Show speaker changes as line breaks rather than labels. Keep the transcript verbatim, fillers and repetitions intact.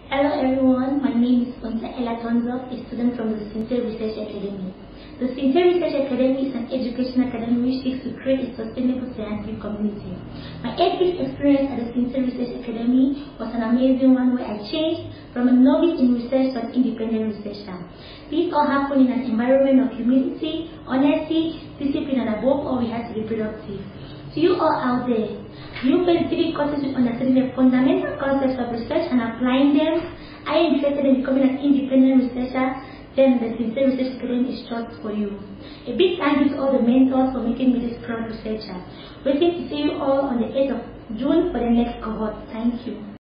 Hello everyone, my name is Ponta Ella Tonzo, a student from the Sincere Research Academy. The Sincere Research Academy is an education academy which seeks to create a sustainable scientific community. My eight week experience at the Sincere Research Academy was an amazing one where I changed from a novice in research to an independent researcher. This all happened in an environment of humility, honesty, discipline, and above all, we had to be productive. To you all out there, do you face difficulties with understanding the fundamental concepts of research and applying them? Are you interested in becoming an independent researcher? Then the Sincere Research Academy is short for you. A big thank you to all the mentors for making me this proud researcher. Waiting to see you all on the eighth of June for the next cohort. Thank you.